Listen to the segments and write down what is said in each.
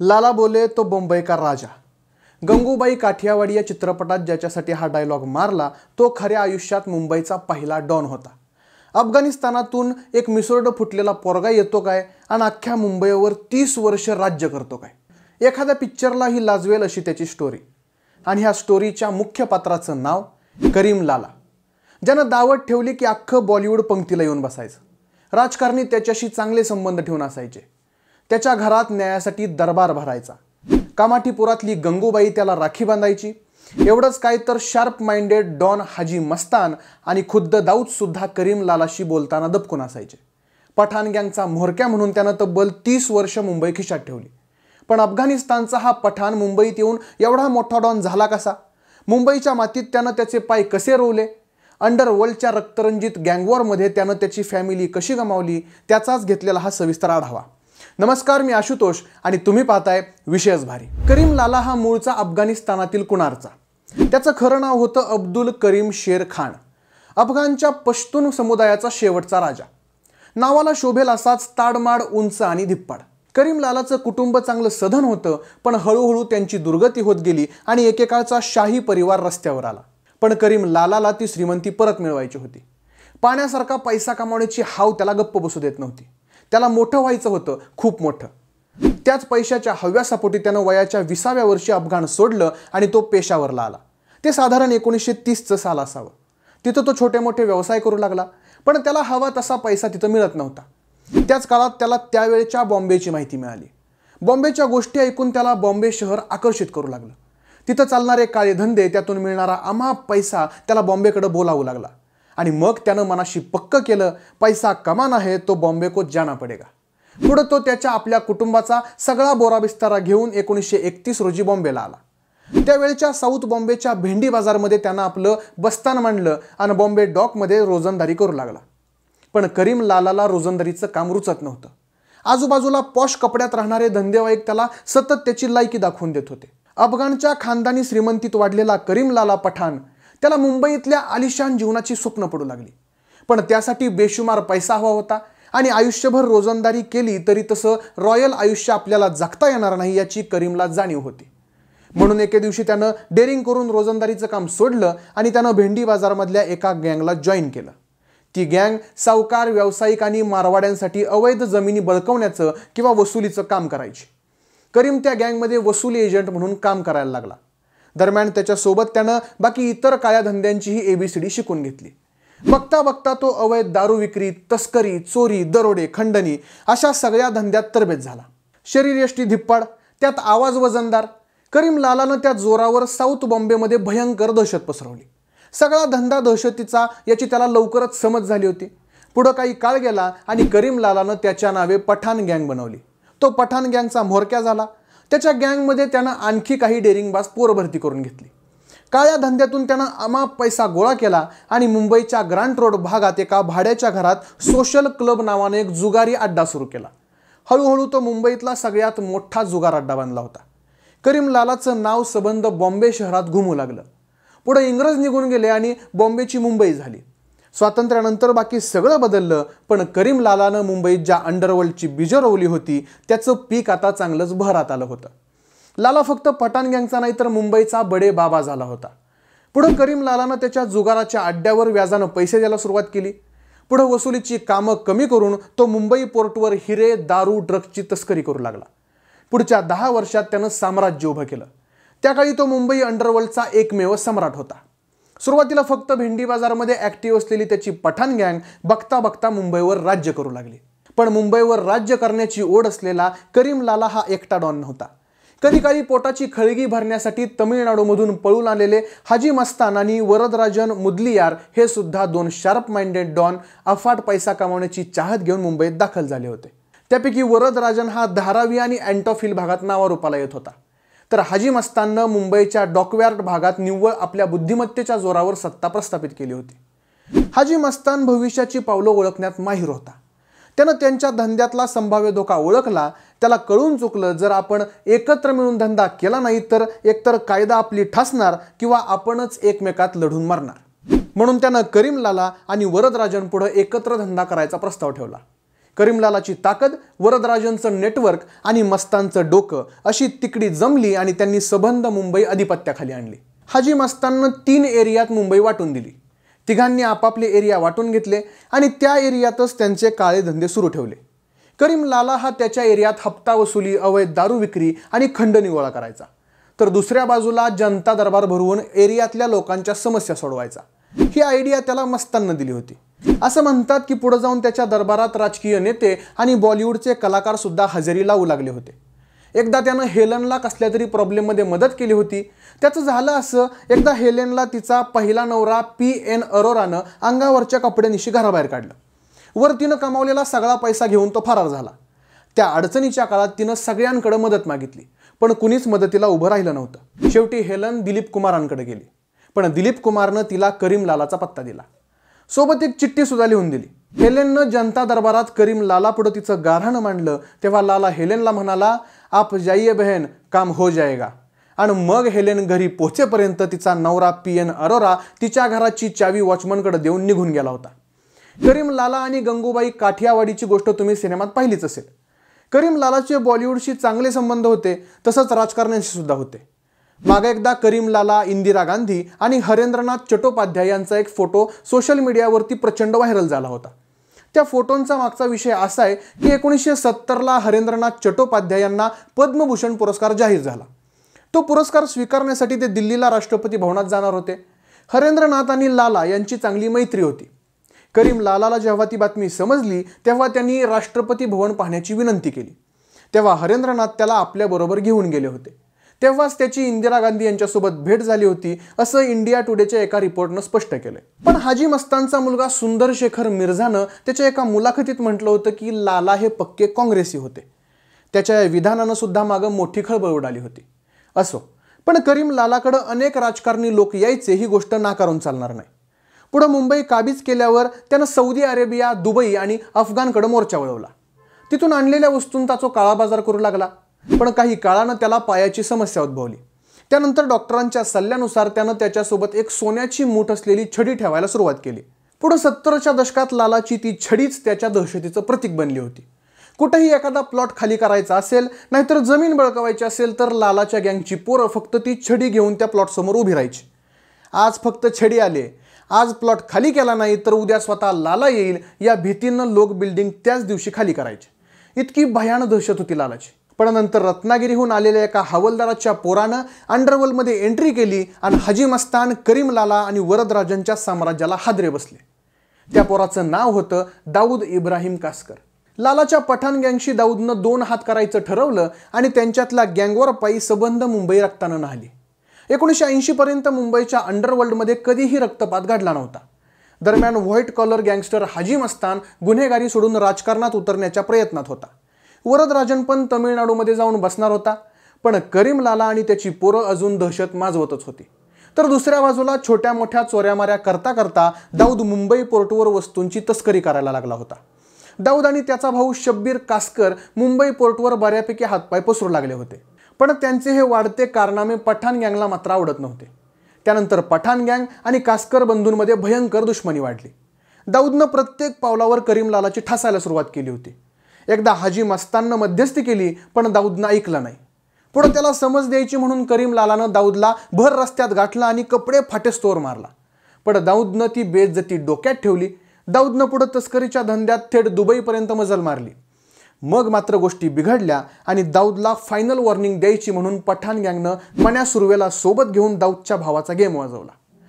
लाला बोले तो बंबई का राजा। गंगूबाई काठियावाडी या चित्रपटात ज्याच्यासाठी हा डायलॉग मारला तो खऱ्या आयुष्यात मुंबईचा पहिला डॉन होता। अफगाणिस्तानातून एक मिसोर्ड फुटलेला पोरगा येतो काय आणि अख्ख्या मुंबईवर 30 वर्ष राज्य करतो काय। एखाद्या पिक्चरला ही लाजवेल अशी त्याची स्टोरी। आणि ह्या स्टोरीच्या मुख्य पात्राचं नाव करीम लाला, ज्यानं दावत ठेवली की अख्खं बॉलिवूड पंक्तीला येऊन बसायचं। राजकारणी त्याच्याशी चांगले संबंध ठेवून असायचे। त्याच्या घरात न्यायासाठी दरबार भरायचा। कामाठीपुरातली गंगूबाई त्याला राखी बांधायची। एवढंच काय तर sharp minded don Haji Mastan आणि खुद्द दाऊद सुद्धा करीम लालाशी बोलताना दबकून असायचे। पठाण गँगचा म्होरक्या म्हणून त्यानं तब्बल 30 वर्ष मुंबई खिशात ठेवली। पण अफगाणिस्तानचा हा पठाण मुंबईत येऊन एवढा मोठा डॉन झाला कसा? मुंबईच्या मातीत त्यानं त्याचे पाय कसे रोवले? अंडरवर्ल्डच्या रक्तरंजित गँगवॉरमध्ये त्यानं त्याची फॅमिली कशी गमावली? त्याचाच घेतलेला हा सविस्तर आढावा। नमस्कार, मी आशुतोष आणि तुम्ही पाहताय विशेष भारी। करीम लाला हा मूळचा अफगाणिस्तानातील कुणारचा। त्याचं खरं नाव होतं अब्दुल करीम शेर खान, अफगाणच्या पश्तून समुदायाचा शेवटचा राजा। नावाला शोभेल असाच ताडमाड, उंच आणि धिप्पाड। करीम लालाचं कुटुंब चांगलं सधन होतं, पण हळूहळू त्यांची दुर्गती होत गेली आणि एकेकाळचा शाही परिवार रस्त्यावर आला। पण करीम लालाला ती श्रीमंती परत मिळवायची होती। पाण्यासारखा पैसा कमावण्याची हाव त्याला गप्प बसू देत नव्हती। त्याला मोठं व्हायचं होतं, खूप मोठं। त्याच पैशाच्या हव्यासापोटी त्यानं वयाच्या 20व्या वर्षी अफगाण सोडलं आणि तो पेशावरला आला। ते साधारण 1930चं साल असावं। तिथं तो छोटे मोठे व्यवसाय करू लागला, पण त्याला हवा तसा पैसा तिथं मिळत नव्हता। त्याच काळात त्याला त्यावेळच्या बॉम्बेची माहिती मिळाली। बॉम्बेच्या गोष्टी ऐकून त्याला बॉम्बे शहर आकर्षित करू लागलं। तिथं चालणारे काळे धंदे, त्यातून मिळणारा अमाप पैसा त्याला बॉम्बेकडे बोलावू लागला। आणि मग त्यानं मनाशी पक्क केलं, पैसा कमाना है तो बॉम्बे को जाना पडेगा। पुढे तो त्याच्या आपल्या कुटुंबाचा सगळा बोरा बिस्तारा घेऊन 1931 रोजी बॉम्बेला आला। त्यावेळच्या साऊथ बॉम्बेच्या भेंडी बाजारमध्ये त्यानं आपलं बस्तान मांडलं आणि बॉम्बे डॉकमध्ये रोजंदारी करू लागला। पण करीम लालाला रोजंदारीचं काम रुचत नव्हतं। आजूबाजूला पॉश कपड्यात राहणारे धंदेवाईक त्याला सतत त्याची लायकी दाखवून देत होते। अफगाणच्या खानदानी श्रीमंतीत वाढलेला करीम लाला पठाण त्याला मुंबईतल्या आलिशान जीवनाची स्वप्न पडू लागली। पण त्यासाठी बेशुमार पैसा हवा होता आणि आयुष्यभर रोजंदारी केली तरी तसं रॉयल आयुष्य आपल्याला जगता येणार नाही याची करीमला जाणीव होती। म्हणून एके दिवशी त्यानं डेअरिंग करून रोजंदारीचं काम सोडलं आणि त्यानं भेंडी बाजारमधल्या एका गँगला जॉईन केलं। ती गँग सावकार, व्यावसायिक आणि मारवाड्यांसाठी अवैध जमिनी बळकवण्याचं किंवा वसुलीचं काम करायची। करीम त्या गँगमध्ये वसुली एजंट म्हणून काम करायला लागला। दरम्यान त्याच्यासोबत त्यानं बाकी इतर काळ्या धंद्यांचीही ABCD शिकून घेतली। बघता बघता तो अवैध दारू विक्री, तस्करी, चोरी, दरोडे, खंडणी अशा सगळ्या धंद्यात तरबेज झाला। शरीर यष्टी धिप्पाड, त्यात आवाज वजनदार। करीम लालानं त्या जोरावर साऊथ बॉम्बेमध्ये भयंकर दहशत पसरवली। सगळा धंदा दहशतीचा याची त्याला लवकरच समज झाली होती। पुढं काही काळ गेला आणि करीम लालानं त्याच्या नावे पठाण गँग बनवली। तो पठाण गँगचा म्होरक्या झाला। त्याच्या गँगमध्ये त्यानं आणखी काही डेअरिंगबाज पोरं भरती करून घेतली। काळ्या धंद्यातून त्यानं अमाप पैसा गोळा केला आणि मुंबईच्या ग्रँट रोड भागात एका भाड्याच्या घरात सोशल क्लब नावाने एक जुगारी अड्डा सुरू केला। हळूहळू तो मुंबईतला सगळ्यात मोठा जुगार अड्डा बनला होता। करीम लालाचं नाव सबंध बॉम्बे शहरात घुमू लागलं। पुढे इंग्रज निघून गेले आणि बॉम्बेची मुंबई झाली। स्वातंत्र्यानंतर बाकी सगळं बदललं, पण करीम लालानं मुंबईत ज्या अंडरवर्ल्डची बीजं रोवली होती त्याचं पीक आता चांगलंच बहरात आलं होतं। लाला फक्त पठाण गँगचा नाही तर मुंबईचा बडे बाबा झाला होता। पुढे करीम लालानं त्याच्या जुगाराच्या अड्ड्यावर व्याजानं पैसे द्यायला सुरुवात केली। पुढे वसुलीची कामं कमी करून तो मुंबई पोर्टवर हिरे, दारू, ड्रग्जची तस्करी करू लागला। पुढच्या 10 वर्षात त्यानं साम्राज्य उभं केलं। त्या काळी तो मुंबई अंडरवर्ल्डचा एकमेव सम्राट होता। सुरुवातीला फक्त भेंडी बाजारमध्ये ॲक्टिव्ह असलेली त्याची पठाण गँग बघता बघता मुंबईवर राज्य करू लागली। पण मुंबईवर राज्य करण्याची ओढ असलेला करीम लाला हा एकटा डॉन नव्हता। कधी काळी पोटाची खळगी भरण्यासाठी तमिळनाडूमधून पळून आलेले हाजी मस्तान आणि वरदराजन मुदलियार हे सुद्धा 2 शार्प माइंडेड डॉन अफाट पैसा कमावण्याची चाहत घेऊन मुंबईत दाखल झाले होते। त्यापैकी वरदराजन हा धारावी आणि अँटॉफिल भागात नावारूपाला येत होता, तर हाजी मस्ताननं मुंबईच्या डॉकयार्ड भागात निव्वळ आपल्या बुद्धिमत्तेच्या जोरावर सत्ता प्रस्थापित केली होती। हाजी मस्तान भविष्याची पावलं ओळखण्यात माहिर होता। त्यानं त्यांच्या धंद्यातला संभाव्य धोका ओळखला। त्याला कळून चुकलं, जर आपण एकत्र मिळून धंदा केला नाही तर एकतर कायदा आपली ठासणार किंवा आपणच एकमेकात लढून मरणार। म्हणून त्यानं करीम लाला आणि वरदराजन पुढे एकत्र धंदा करायचा प्रस्ताव ठेवला। करीमलालाची ताकद, वरदराजांचं नेटवर्क आणि मस्तानचं डोकं अशी तिकडी जमली आणि त्यांनी सबंध मुंबई अधिपत्याखाली आणली. हाजी मस्ताननं 3 एरियात मुंबई वाटून दिली. तिघांनी आपापले एरिया वाटून घेतले आणि त्या एरियातच त्यांचे काळे धंदे सुरू ठेवले. करीमलाला हा त्याच्या एरियात हप्ता वसुली, अवैध दारू विक्री आणि खंडणी गोळा करायचा, तर दुसऱ्या बाजूला जनता दरबार भरवून एरियातल्या लोकांच्या समस्या सोडवायचा. ही आयडिया त्याला मस्ताननं दिली होती. असं म्हणतात की पुढे जाऊन त्याच्या दरबारात राजकीय नेते आणि बॉलिवूडचे कलाकार सुद्धा हजेरी लावू लागले होते. एकदा त्यानं हेलनला कसल्या तरी प्रॉब्लेममध्ये मदत केली होती. त्याचं झालं असं, एकदा हेलेनला तिचा पहिला नवरा P.N. अरोरानं अंगावरच्या कपड्यानिशी घराबाहेर काढलं. वर तिनं कमावलेला सगळा पैसा घेऊन तो फरार झाला. त्या अडचणीच्या काळात तिनं सगळ्यांकडे मदत मागितली, पण कुणीच मदतीला उभं राहिलं नव्हतं. शेवटी हेलन दिलीप कुमारांकडे गेली, पण दिलीप कुमारनं तिला करीमलालाचा पत्ता दिला. सोबत एक चिठ्ठी सुद्धा लिहून दिली. हेलेननं जनता दरबारात करीमलाला पुढे तिचं गाऱ्हाणं मांडलं, तेव्हा लाला हेलेनला म्हणाला, आप जाइए बहन, काम हो जाएगा. आणि मग हेलेन घरी पोहोचेपर्यंत तिचा नवरा P.N. अरोरा तिच्या घराची चावी वॉचमनकडे देऊन निघून गेला होता. करीमलाला आणि गंगूबाई काठियावाडीची गोष्ट तुम्ही सिनेमात पाहिलीच असेल. करीमलालाचे बॉलिवूडशी चांगले संबंध होते, तसंच राजकारण्यांशी सुद्धा होते. मागे एकदा करीमलाला, इंदिरा गांधी आणि हरेंद्रनाथ चट्टोपाध्याय यांचा एक फोटो सोशल मीडियावरती प्रचंड व्हायरल झाला होता. त्या फोटोंचा मागचा विषय असा आहे की 1970ला हरेंद्रनाथ चट्टोपाध्याय यांना पद्मभूषण पुरस्कार जाहीर झाला. तो पुरस्कार स्वीकारण्यासाठी ते दिल्लीला राष्ट्रपती भवनात जाणार होते. हरेंद्रनाथ आणि लाला यांची चांगली मैत्री होती. करीमलालाला जेव्हा ती बातमी समजली, तेव्हा त्यांनी राष्ट्रपती भवन पाहण्याची विनंती केली. तेव्हा हरेंद्रनाथ त्याला आपल्याबरोबर घेऊन गेले होते. तेव्हाच त्याची इंदिरा गांधी यांच्यासोबत भेट झाली होती, असं इंडिया टुडेच्या एका रिपोर्टनं स्पष्ट केलंय. पण हाजी मस्तानचा मुलगा सुंदर शेखर मिर्झानं त्याच्या एका मुलाखतीत म्हटलं होतं की लाला हे पक्के काँग्रेसी होते. त्याच्या या विधानानं सुद्धा मागं मोठी खळबळ उडाली होती. असो, पण करीमलालाकडे अनेक राजकारणी लोक यायचे, ही गोष्ट नाकारून चालणार नाही. पुढे मुंबई काबीज केल्यावर त्यानं सौदी अरेबिया, दुबई आणि अफगाणकडे मोर्चा वळवला. तिथून आणलेल्या वस्तूंचा तो काळा बाजार करू लागला. पण काही काळानं त्याला पायाची समस्या उद्भवली. त्यानंतर डॉक्टरांच्या सल्ल्यानुसार त्यानं त्याच्यासोबत एक सोन्याची मूठ असलेली छडी ठेवायला सुरुवात केली. पुढे 70च्या दशकात लालाची ती छडीच त्याच्या दहशतीचं प्रतीक बनली होती. कुठेही एखादा प्लॉट खाली करायचा असेल, नाहीतर जमीन बळकावायची असेल, तर लालाच्या गँगची पोरं फक्त ती छडी घेऊन त्या प्लॉटसमोर उभी राहायची. आज फक्त छडी आले, आज प्लॉट खाली केला नाही तर उद्या स्वतः लाला येईल, या भीतीनं लोक बिल्डिंग त्याच दिवशी खाली करायचे. इतकी भयानक दहशत होती लालाची. पण नंतर रत्नागिरीहून आलेल्या एका हवालदाराच्या पोरानं अंडरवर्ल्डमध्ये एंट्री केली आणि हाजी मस्तान, करीमलाला आणि वरदराजांच्या साम्राज्याला हादरे बसले. त्या पोराचं नाव होतं दाऊद इब्राहिम कासकर. लालाच्या पठाण गँगशी दाऊदनं 2 हात करायचं ठरवलं आणि त्यांच्यातल्या गँगवर पायी सबंध मुंबई रक्तानं न्हाली. 1980 पर्यंत मुंबईच्या अंडरवर्ल्डमध्ये कधीही रक्तपात घडला नव्हता. दरम्यान white collar gangster Haji Mastan गुन्हेगारी सोडून राजकारणात उतरण्याच्या प्रयत्नात होता. वरदराजन पण तमिळनाडूमध्ये जाऊन बसणार होता. पण करीमलाला आणि त्याची पोरं अजून दहशत माजवतच होती. तर दुसऱ्या बाजूला छोट्या मोठ्या चोऱ्यामाऱ्या करता करता दाऊद मुंबई पोर्टवर वस्तूंची तस्करी करायला लागला होता. दाऊद आणि त्याचा भाऊ शब्बीर कासकर मुंबई पोर्टवर बऱ्यापैकी हातपाय पसरू लागले होते. पण त्यांचे हे वाढते कारनामे पठाण गँगला मात्र आवडत नव्हते. त्यानंतर पठाण गँग आणि कासकर बंधूंमध्ये भयंकर दुश्मनी वाढली. दाऊदनं प्रत्येक पावलावर करीमलालाची ठासायला सुरुवात केली होती. एकदा हाजी मस्ताननं मध्यस्थी केली, पण दाऊदनं ऐकलं नाही. पुढे त्याला समज द्यायची म्हणून करीमलालानं दाऊदला भर रस्त्यात गाठलं आणि कपडे फाटेस्तोवर मारला. पण दाऊदनं ती बेइज्जती डोक्यात ठेवली. दाऊदनं पुढे तस्करीच्या धंद्यात थेट दुबईपर्यंत मजल मारली. मग मात्र गोष्टी बिघडल्या आणि दाऊदला फायनल वॉर्निंग द्यायची म्हणून पठाण गँगनं मन्या सुर्वेला सोबत घेऊन दाऊदच्या भावाचा गेम वाजवला.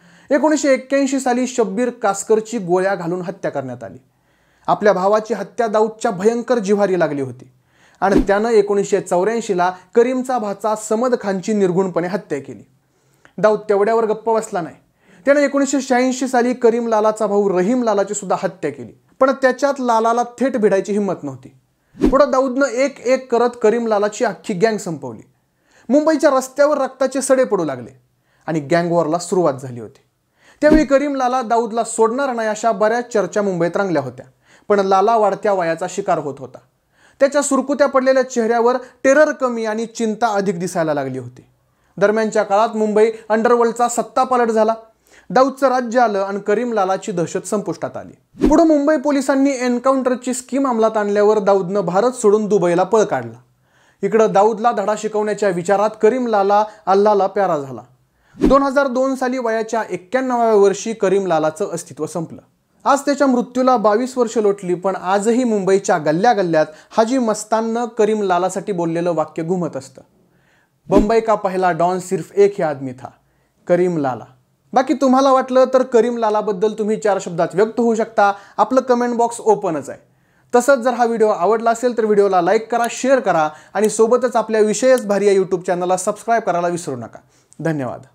1981 साली शब्बीर कासकरची गोळ्या घालून हत्या करण्यात आली. आपल्या भावाची हत्या दाऊदच्या भयंकर जिव्हारी लागली होती आणि त्यानं 1984ला करीमचा भाचा समद खानची निर्घुणपणे हत्या केली. दाऊद तेवढ्यावर गप्प बसला नाही. त्यानं 1986 साली करीमलालाचा भाऊ रहीम लालाची सुद्धा हत्या केली. पण त्याच्यात लालाला थेट भिडायची हिंमत नव्हती. पुढे दाऊदनं एक एक करत करीमलालाची अख्खी गँग संपवली. मुंबईच्या रस्त्यावर रक्ताचे सडे पडू लागले आणि गँग वॉरला सुरुवात झाली होती. त्यावेळी करीमलाला दाऊदला सोडणार नाही अशा बऱ्याच चर्चा मुंबईत रंगल्या होत्या. पण लाला वाढत्या वयाचा शिकार होत होता. त्याच्या सुरकुत्या पडलेल्या चेहऱ्यावर टेरर कमी आणि चिंता अधिक दिसायला लागली होती. दरम्यानच्या काळात मुंबई अंडरवर्ल्डचा सत्ता पालट झाला. दाऊदचं राज्य आलं आणि करीम लालाची दहशत संपुष्टात आली। पुढे मुंबई पोलिसांनी एन्काउंटरची स्कीम अंमलात आणल्यावर दाऊदनं भारत सोडून दुबईला पळ काढला। इकडं दाऊदला धडा शिकवण्याच्या विचारात करीम लाला अल्लाहला प्यारा झाला। 2002 साली वयाच्या 91व्या वर्षी करीम लालाचं अस्तित्व संपलं। आज त्याच्या मृत्यूला 22 वर्ष लोटली, पण आजही मुंबईच्या गल्ल्या गल्ल्यात हाजी मस्ताननं करीम लालासाठी बोललेलं वाक्य घुमत असतं, बंबई का पहला डॉन सिर्फ एक ही आदमी था, करीम लाला। बाकी तुम्हाला वाटलं तर करीम लालाबद्दल तुम्ही 4 शब्दात व्यक्त होऊ शकता। आपलं कमेंट बॉक्स ओपनच आहे। तसंच जर हा व्हिडिओ आवडला असेल तर व्हिडिओला लाईक करा, शेअर करा आणि सोबतच आपल्या विषयच भारी या यूट्यूब चॅनलला सबस्क्राईब करायला विसरू नका। धन्यवाद।